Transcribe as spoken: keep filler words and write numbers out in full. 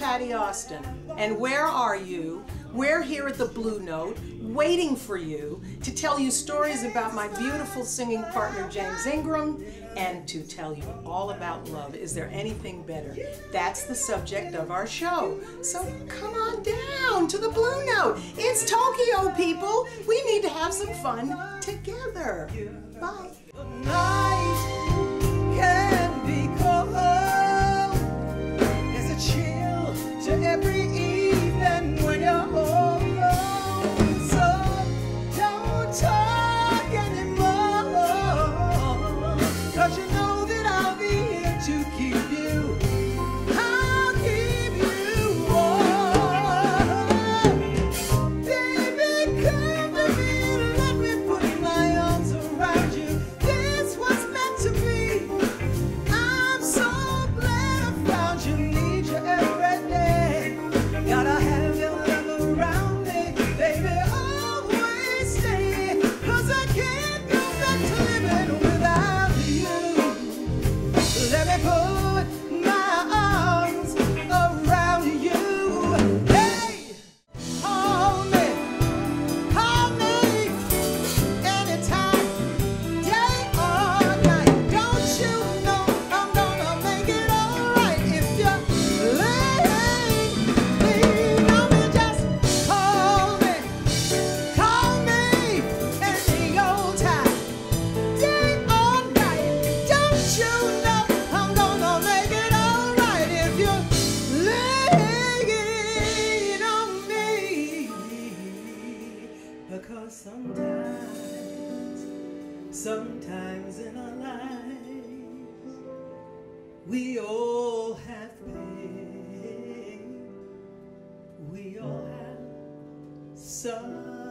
Patti Austin, and where are you? We're here at the Blue Note, waiting for you to tell you stories about my beautiful singing partner James Ingram, and to tell you all about love. Is there anything better? That's the subject of our show. So come on down to the Blue Note. It's Tokyo, people. We need to have some fun together. Bye. Can be cold. There's a chill to every evening when you're home. So don't talk anymore, 'cause you know that I'll be here to keep you. I'll keep you warm. Baby, come to me and let me put my arms around you. This was meant to be. I'm so glad I found you, need you every day. Gotta have your love around me, baby, always stay. 'Cause I can't go back to living without you. Let me put my arms around you. Hey, call me, call me anytime, day or night. Don't you know I'm gonna make it alright if you're laying me on me. Just call me, call me any old time, day or night. Don't you know I'm gonna make it alright if you're laying on me. Because sometimes, sometimes in our lives, we all have pain. We all have some.